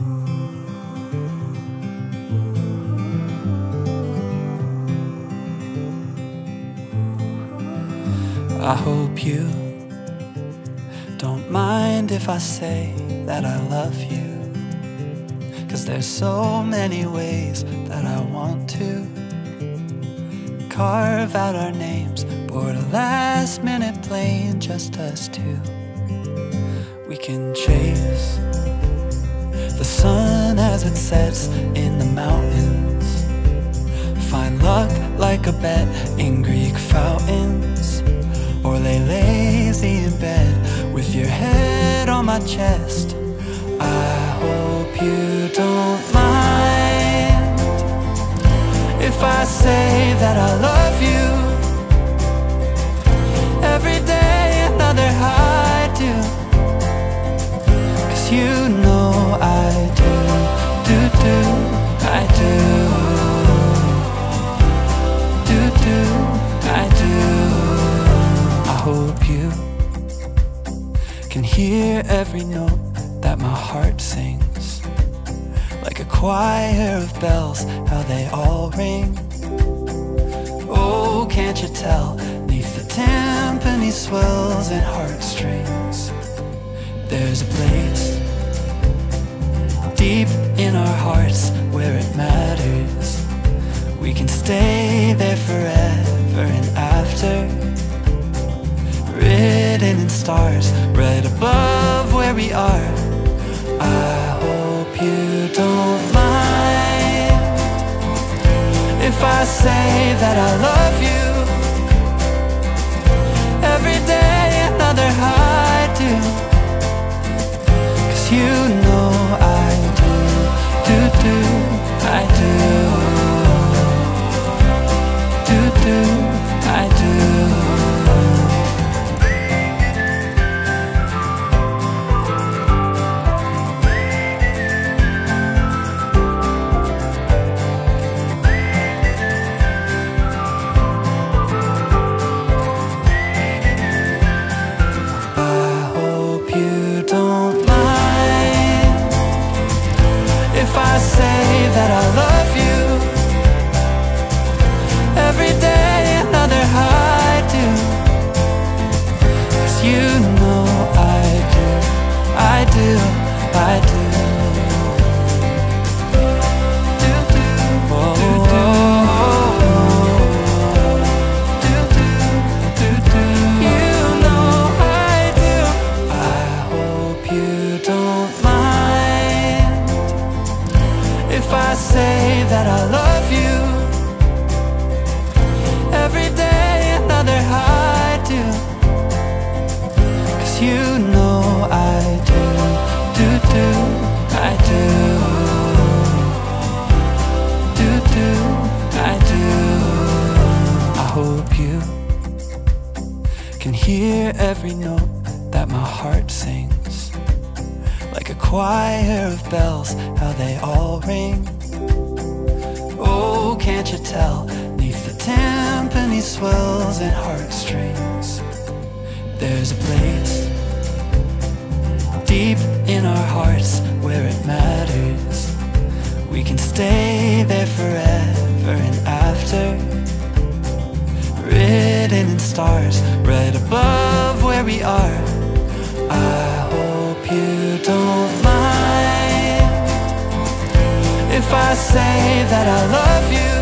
I hope you don't mind if I say that I love you, 'cause there's so many ways that I want to carve out our names, board a last minute plane, just us two. We can chase the sun as it sets in the mountains, find luck like a bet in Greek fountains, or lay lazy in bed with your head on my chest. I hope you don't mind if I say that I love you. Every day another high do, 'cause you know I do, I do, I do. I hope you can hear every note that my heart sings, like a choir of bells, how they all ring. Oh, can't you tell, neath the timpani swells and heartstrings, there's a place deep in our hearts where it matters. We can stay there forever and after, written in stars right above where we are. I hope you don't mind if I say that I love you. Every day another high do, 'cause you know I do, I do, I do. I say that I love you. Every day another high do, 'cause you know I do, I do, I do. You know I do. I hope you don't mind if I say that I love you. Every day another high do, 'cause you know I do, I do, I do. I hope you can hear every note that my heart sings, like a choir of bells, how they all ring. Oh, can't you tell, neath the timpani swells and heartstrings, there's a place deep in our hearts where it matters. We can stay there forever and after, written in stars right above where we are. I hope you don't mind if I say that I love you.